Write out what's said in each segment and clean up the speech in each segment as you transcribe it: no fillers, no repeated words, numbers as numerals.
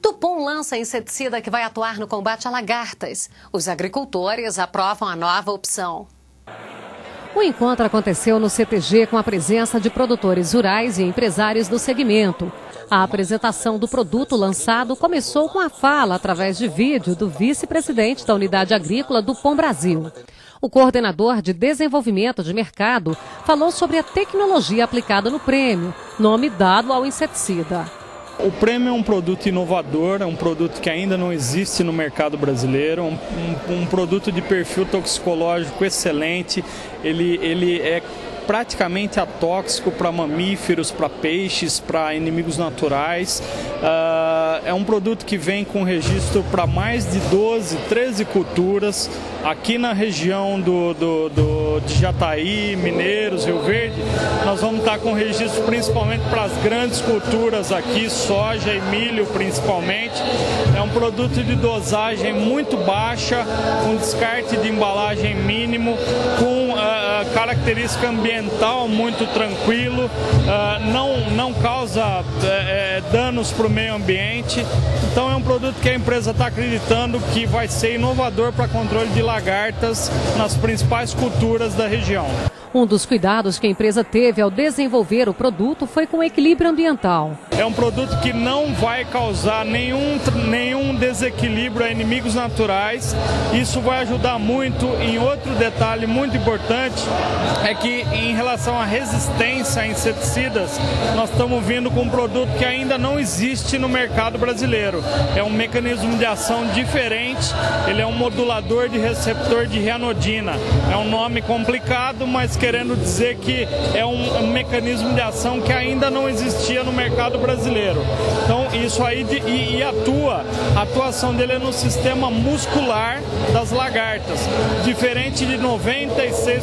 Dupont lança inseticida que vai atuar no combate a lagartas. Os agricultores aprovam a nova opção. O encontro aconteceu no CTG com a presença de produtores rurais e empresários do segmento. A apresentação do produto lançado começou com a fala, através de vídeo, do vice-presidente da Unidade Agrícola Dupont Brasil. O coordenador de desenvolvimento de mercado falou sobre a tecnologia aplicada no prêmio, nome dado ao inseticida. O prêmio é um produto inovador, é um produto que ainda não existe no mercado brasileiro, um produto de perfil toxicológico excelente, ele é praticamente atóxico para mamíferos, para peixes, para inimigos naturais. É um produto que vem com registro para mais de 12, 13 culturas. Aqui na região de Jataí, Mineiros, Rio Verde, nós vamos estar com registro principalmente para as grandes culturas aqui, soja e milho principalmente. É um produto de dosagem muito baixa, com descarte de embalagem mínimo, com característica ambiental muito tranquilo, não causa danos para o meio ambiente. Então é um produto que a empresa está acreditando que vai ser inovador para controle de lagartas nas principais culturas da região. Um dos cuidados que a empresa teve ao desenvolver o produto foi com o equilíbrio ambiental. É um produto que não vai causar nenhum desequilíbrio a inimigos naturais. Isso vai ajudar muito. Em outro detalhe muito importante é que, em relação à resistência a inseticidas, nós estamos vindo com um produto que ainda não existe no mercado brasileiro. É um mecanismo de ação diferente. Ele é um modulador de receptor de rianodina. É um nome complicado, mas querendo dizer que é um mecanismo de ação que ainda não existia no mercado brasileiro. Então isso aí a atuação dele é no sistema muscular das lagartas, diferente de 96%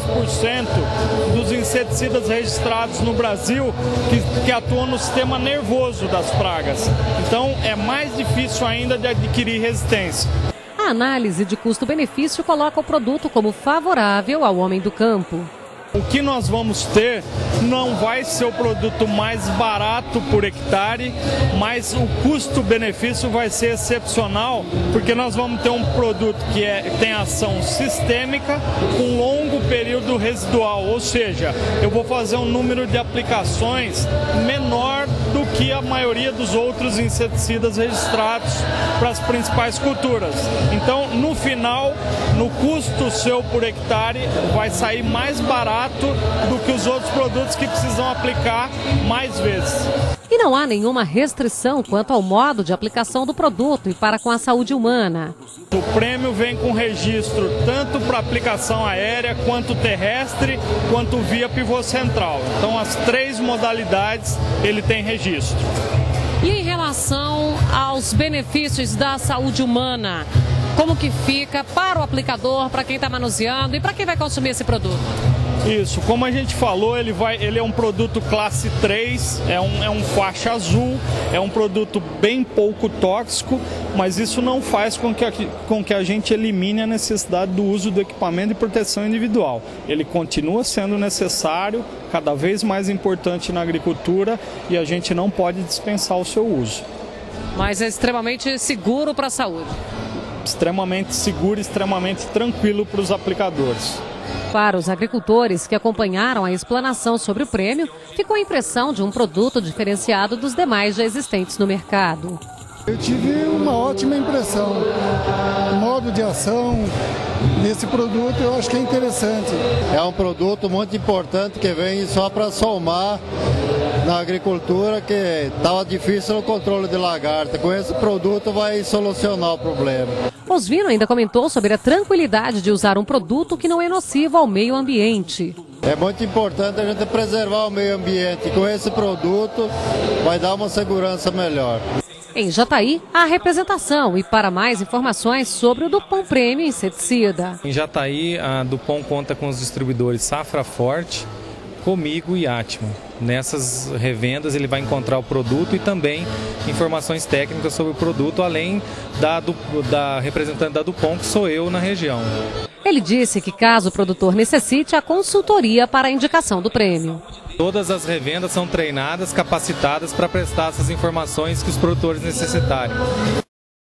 dos inseticidas registrados no Brasil que atuam no sistema nervoso das pragas. Então é mais difícil ainda de adquirir resistência. A análise de custo-benefício coloca o produto como favorável ao homem do campo. O que nós vamos ter não vai ser o produto mais barato por hectare, mas o custo-benefício vai ser excepcional, porque nós vamos ter um produto que tem ação sistêmica com longo período residual, ou seja, eu vou fazer um número de aplicações menor do que a maioria dos outros inseticidas registrados para as principais culturas. Então, no final, no custo seu por hectare, vai sair mais barato do que os outros produtos que precisam aplicar mais vezes. E não há nenhuma restrição quanto ao modo de aplicação do produto e para com a saúde humana. O prêmio vem com registro tanto para aplicação aérea, quanto terrestre, quanto via pivô central. Então as 3 modalidades ele tem registro. E em relação aos benefícios da saúde humana, como que fica para o aplicador, para quem está manuseando e para quem vai consumir esse produto? Isso, como a gente falou, ele é um produto classe 3, é um faixa azul, é um produto bem pouco tóxico, mas isso não faz com que a gente elimine a necessidade do uso do equipamento de proteção individual. Ele continua sendo necessário, cada vez mais importante na agricultura, e a gente não pode dispensar o seu uso. Mas é extremamente seguro para a saúde. Extremamente seguro, extremamente tranquilo para os aplicadores. Para os agricultores que acompanharam a explanação sobre o prêmio, ficou a impressão de um produto diferenciado dos demais já existentes no mercado. Eu tive uma ótima impressão. O modo de ação desse produto eu acho que é interessante. É um produto muito importante que vem só para somar na agricultura, que estava difícil o controle de lagarta. Com esse produto vai solucionar o problema. Osvino ainda comentou sobre a tranquilidade de usar um produto que não é nocivo ao meio ambiente. É muito importante a gente preservar o meio ambiente. Com esse produto vai dar uma segurança melhor. Em Jataí, há representação e para mais informações sobre o Dupont Prêmio Inseticida. Em Jataí, a Dupont conta com os distribuidores Safra Forte, Comigo e Atmo. Nessas revendas ele vai encontrar o produto e também informações técnicas sobre o produto, além da representante da Dupont, que sou eu na região. Ele disse que caso o produtor necessite, a consultoria para a indicação do prêmio. Todas as revendas são treinadas, capacitadas para prestar essas informações que os produtores necessitarem.